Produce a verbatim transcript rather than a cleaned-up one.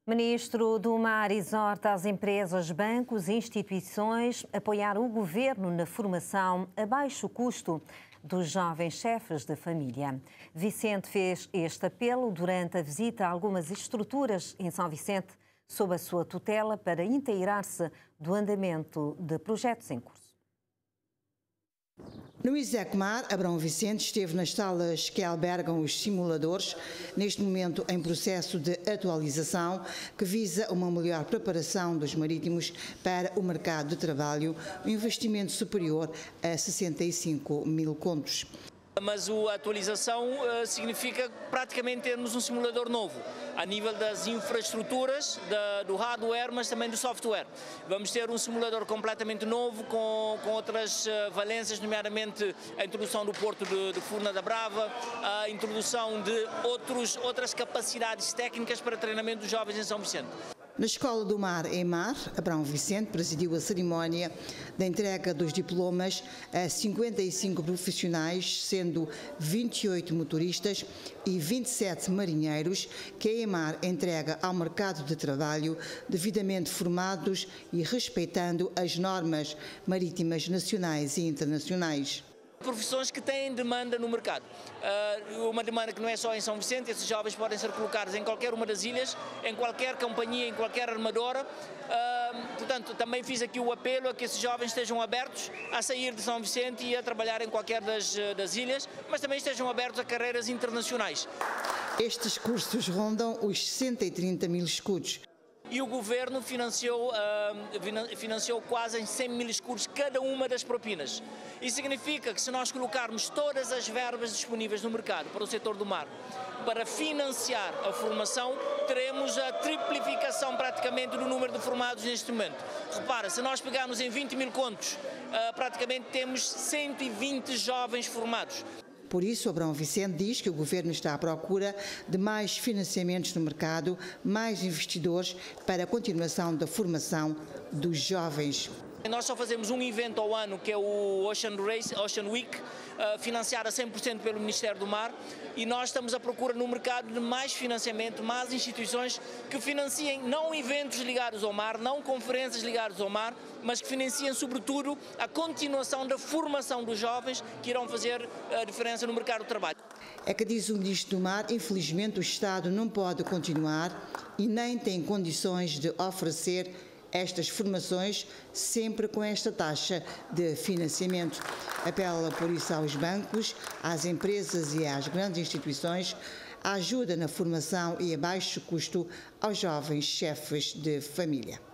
Ministro do Mar exorta as empresas, bancos e instituições a apoiar o governo na formação a baixo custo dos jovens chefes de família. Vicente fez este apelo durante a visita a algumas estruturas em São Vicente, sob a sua tutela, para inteirar-se do andamento de projetos em curso. No Isecmar, Abrão Vicente esteve nas salas que albergam os simuladores, neste momento em processo de atualização, que visa uma melhor preparação dos marítimos para o mercado de trabalho, um investimento superior a sessenta e cinco mil contos. Mas a atualização uh, significa praticamente termos um simulador novo, a nível das infraestruturas, da, do hardware, mas também do software. Vamos ter um simulador completamente novo, com, com outras uh, valências, nomeadamente a introdução do porto de, de Furna da Brava, a introdução de outros, outras capacidades técnicas para treinamento dos jovens em São Vicente. Na Escola do Mar em Mar, Abrão Vicente presidiu a cerimónia da entrega dos diplomas a cinquenta e cinco profissionais, sendo vinte e oito motoristas e vinte e sete marinheiros, que a EMAR entrega ao mercado de trabalho devidamente formados e respeitando as normas marítimas nacionais e internacionais. Profissões que têm demanda no mercado. Uh, uma demanda que não é só em São Vicente, esses jovens podem ser colocados em qualquer uma das ilhas, em qualquer companhia, em qualquer armadora. Uh, portanto, também fiz aqui o apelo a que esses jovens estejam abertos a sair de São Vicente e a trabalhar em qualquer das, das ilhas, mas também estejam abertos a carreiras internacionais. Estes cursos rondam os sessenta e trinta mil escudos. E o governo financiou, uh, financiou quase em cem mil escudos cada uma das propinas. Isso significa que se nós colocarmos todas as verbas disponíveis no mercado para o setor do mar, para financiar a formação, teremos a triplificação praticamente do número de formados neste momento. Repara, se nós pegarmos em vinte mil contos, uh, praticamente temos cento e vinte jovens formados. Por isso, Abrão Vicente diz que o governo está à procura de mais financiamentos no mercado, mais investidores para a continuação da formação dos jovens. Nós só fazemos um evento ao ano, que é o Ocean Race, Ocean Week, financiado a cem por cento pelo Ministério do Mar, e nós estamos à procura no mercado de mais financiamento, mais instituições que financiem não eventos ligados ao mar, não conferências ligadas ao mar, mas que financiem sobretudo a continuação da formação dos jovens que irão fazer a diferença no mercado do trabalho. É que diz o Ministro do Mar, infelizmente o Estado não pode continuar e nem tem condições de oferecer estas formações sempre com esta taxa de financiamento. Apela por isso aos bancos, às empresas e às grandes instituições a ajuda na formação e a baixo custo aos jovens chefes de família.